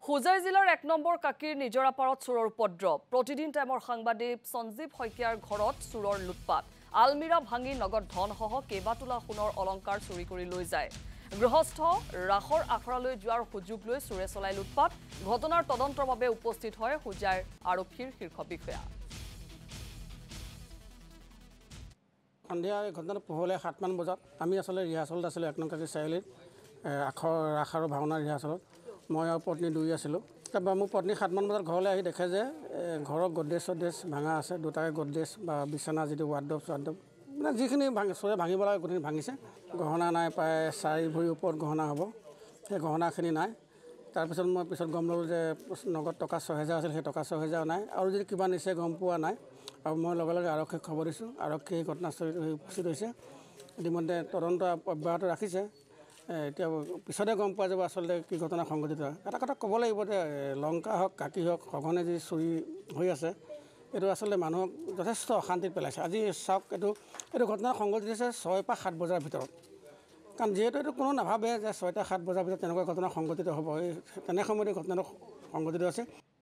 হোজাই জিলাৰ ১ নম্বৰ কাকিৰ নিজৰাপাৰত চোৰৰ উপদ্ৰৱ প্ৰতিদিন টাইমৰ সাংবাদিক সঞ্জীৱ শইকীয়াৰ ঘৰত চোৰৰ লুটপাট আলমিৰা ভাঙি নগদ ধনসহ কেইবাতোলা সোণৰ অলংকাৰ চুৰি কৰি লৈ যায় গৃহস্থ ৰাখৰ আখৰালৈ যোৱাৰ সুযোগ লৈ চোৰে চলাই লুটপাট ঘটনাৰ তদন্তৰ বাবে উপস্থিত হয় হোজাইৰ আৰক্ষীৰ শীৰ্ষ বিষয়া সন্ধিয়া ঘটনাটো পোহৰলে 7 মান বজাত আমি আসলে ৰিহাৰ্চলত আছিলোঁ 1 নং কাকি চাৰিআলিত ৰাখ আৰু ভাওনা ৰিহাৰ্চলত মই আৰু পত্নী দুই আছিলোঁ তাৰপৰা মোৰ পত্নী 7 মান বজাত ঘৰলৈ আহি দেখে যে ঘৰৰ গড্ৰেজ ভাঙা আছে দুটাকে গড্ৰেজ বা বিছনা যিটো ৱাৰ্ডৰোব মানে যিখিনি চোৰে ভাঙিব লাগে গোটেইখিনি ভাঙিছে গহনা নাই প্ৰায় 4 ভৰিৰ ওপৰত গহনা হ'ব সেই গহনাখিনি নাই তাৰপিছত মই পিছত গম ল'লোঁ যে নগদ টকা 6000 আছিল সেই টকা 6000 নাই আৰু যদি কিবা নিছে গম পোৱা নাই আৰু মই লগে লগে আৰক্ষীক খবৰ দিছোঁ আৰক্ষীয়ে ঘটনাস্থলীত উপস্থিত হৈছে ইতিমধ্যে তদন্ত অব্যাহত ৰাখিছে এতিয়া পিছতে গম পোৱা যাব আসলে কি ঘটনা সংঘটিত এটা কথা ক'ব লাগিব যে লংকা হওক কাকি হওক সঘনে যি চুৰি হৈ আছে এইটো আসলে মানুহক যথেষ্ট অশান্তিত পেলাইছে আজি চাওক এইটো ঘটনা সংঘটিত হৈছে 6 পৰা 7 বজাৰ ভিতৰত কাৰণ যিহেতু এইটো কোনো নাভাবে যে 6 টা 7 বজাৰ ভিতৰত তেনেকুৱা ঘটনা সংঘটিত হ'ব তেনে সময়তে ঘটনাটো সংঘটিত হৈছে